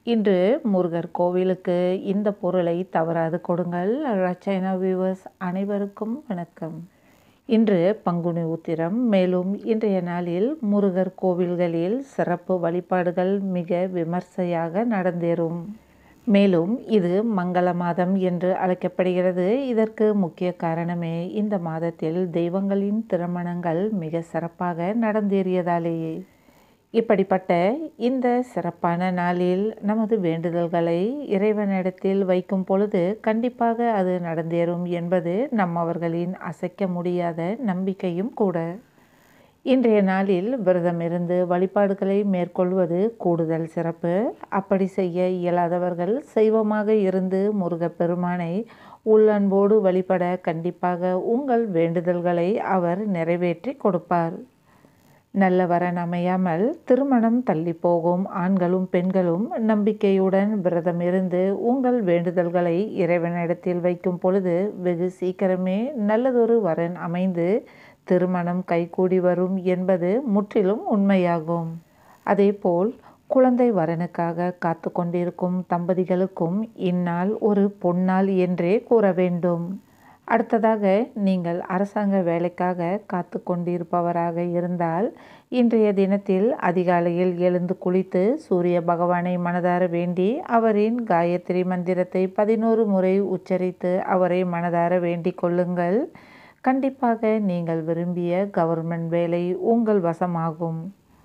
இன்று முருகர் கோவிலுக்கு இந்த பொருளை தவறாது கொடுங்கள். ரச்சைனா வியூவர்ஸ் அனைவருக்கும் வணக்கம். இன்று பங்குனி உத்திரம். மேலும் இன்றைய நாளில் முருகர் கோவில்களில் சிறப்பு வழிபாடுகள் மிக விமர்சையாக நடந்தேறும். மேலும் இது மங்கள மாதம் என்று அழைக்கப்படுகிறது. இதற்கு முக்கிய காரணமே இந்த மாதத்தில் தெய்வங்களின் திருமணங்கள் மிக சிறப்பாக நடந்தேறியதாலேயே. இப்படிப்பட்ட இந்த சிறப்பான நாளில் நமது வேண்டுதல்களை இறைவனிடத்தில் வைக்கும் பொழுது கண்டிப்பாக அது நடந்தேறும் என்பது நம்மவர்களின் அசைக்க முடியாத நம்பிக்கையும் கூட. இன்றைய நாளில் விரதமிருந்து வழிபாடுகளை மேற்கொள்வது கூடுதல் சிறப்பு. அப்படி செய்ய இயலாதவர்கள் சைவமாக இருந்து முருகப்பெருமானை உள்ளன்போடு வழிபட கண்டிப்பாக உங்கள் வேண்டுதல்களை அவர் நிறைவேற்றி கொடுப்பார். நல்ல வரன் அமையாமல் திருமணம் தள்ளி போகும் ஆண்களும் பெண்களும் நம்பிக்கையுடன் விரதமிருந்து உங்கள் வேண்டுதல்களை இறைவனிடத்தில் வைக்கும் பொழுது வெகு சீக்கிரமே நல்லதொரு வரன் அமைந்து திருமணம் கைகூடி வரும் என்பது முற்றிலும் உண்மையாகும். அதேபோல் குழந்தை வரனுக்காக காத்து கொண்டிருக்கும் தம்பதிகளுக்கும் இந்நாள் ஒரு பொன்னாள் என்றே கூற வேண்டும். அடுத்ததாக நீங்கள் அரசாங்க வேலைக்காக காத்து கொண்டிருப்பவராக இருந்தால் இன்றைய தினத்தில் அதிகாலையில் எழுந்து குளித்து சூரிய பகவானை மனதார வேண்டி அவரின் காயத்ரி மந்திரத்தை 11 முறை உச்சரித்து அவரை மனதார வேண்டிக் கொள்ளுங்கள். கண்டிப்பாக நீங்கள் விரும்பிய கவர்மெண்ட் வேலை உங்கள் வசமாகும்.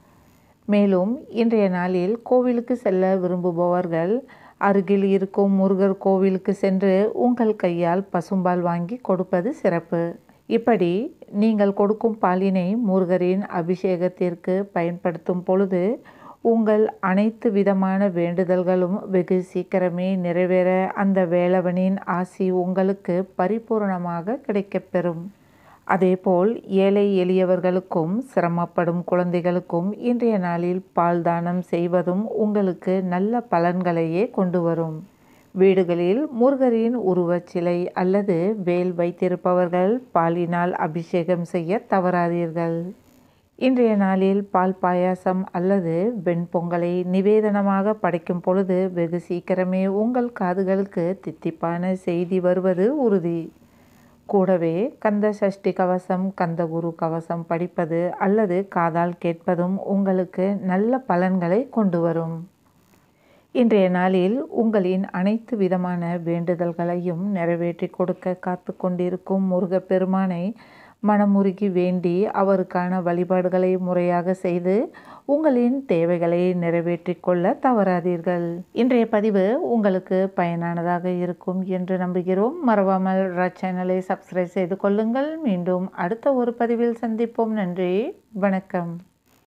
மேலும் இன்றைய நாளில் கோவிலுக்கு செல்ல விரும்புபவர்கள் அருகில் இருக்கும் முருகர் கோவிலுக்கு சென்று உங்கள் கையால் பசும்பால் வாங்கி கொடுப்பது சிறப்பு. இப்படி நீங்கள் கொடுக்கும் பாலினை முருகரின் அபிஷேகத்திற்கு பயன்படுத்தும் பொழுது உங்கள் அனைத்து விதமான வேண்டுதல்களும் வெகு சீக்கிரமே நிறைவேற அந்த வேலவனின் ஆசி உங்களுக்கு பரிபூர்ணமாக கிடைக்கப்பெறும். அதேபோல் ஏழை எளியவர்களுக்கும் சிரமப்படும் குழந்தைகளுக்கும் இன்றைய நாளில் பால் தானம் செய்வதும் உங்களுக்கு நல்ல பலன்களையே கொண்டு வரும். வீடுகளில் முருகரின் உருவச் சிலை அல்லது வேல் வைத்திருப்பவர்கள் பாலினால் அபிஷேகம் செய்ய தவறாதீர்கள். இன்றைய நாளில் பால் பாயாசம் அல்லது வெண்பொங்கலை நிவேதனமாக படைக்கும் பொழுது வெகு சீக்கிரமே உங்கள் காதுகளுக்கு தித்திப்பான செய்தி வருவது உறுதி. கூடவே கந்த சஷ்டி கவசம், கந்தகுரு கவசம் படிப்பது அல்லது காதால் கேட்பதும் உங்களுக்கு நல்ல பலன்களை கொண்டு வரும். இன்றைய நாளில் உங்களின் அனைத்து விதமான வேண்டுதல்களையும் நிறைவேற்றி கொடுக்க காத்து கொண்டிருக்கும் முருகப்பெருமானை மனமுருகி வேண்டி அவருக்கான வழிபாடுகளை முறையாக செய்து உங்களின் தேவைகளை நிறைவேற்றி கொள்ள தவறாதீர்கள். இன்றைய பதிவு உங்களுக்கு பயனானதாக இருக்கும் என்று நம்புகிறோம். மறவாமல் சேனலை சப்ஸ்கிரைப் செய்து கொள்ளுங்கள். மீண்டும் அடுத்த ஒரு பதிவில் சந்திப்போம். நன்றி, வணக்கம்.